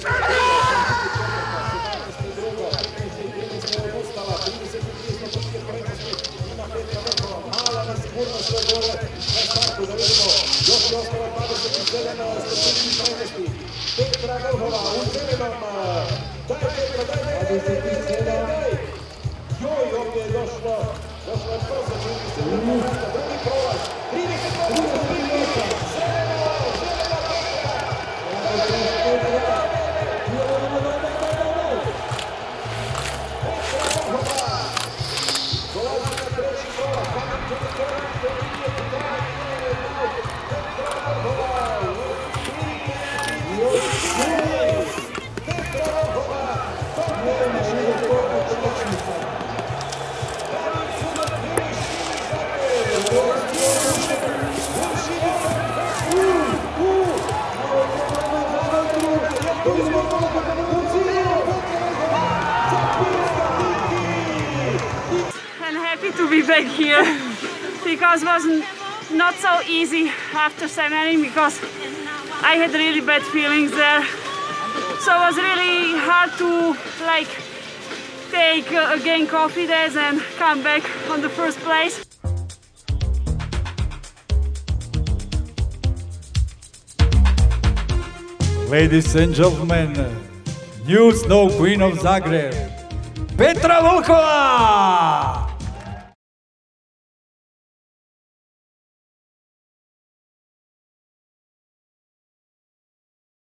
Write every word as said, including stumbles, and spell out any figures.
Petra Vlhova u zelenom. Daj Petra, daj, daj, daj, daj, daj, daj, daj. Joj, ovdje je došlo, došlo je brzo, čini se, drugi prolaz, trideset minuta, zeleno, zelena Petra. Dolazi na treći prolaz, pamet ćete koriste, vidjeti kraj, Petra Vlhova. I'm happy to be back here because it was not so easy after seminar because I had really bad feelings there. So it was really hard to like take uh, gain confidence and come back on the first place. Ladies and gentlemen, new snow queen of Zagreb, Petra Vlhova!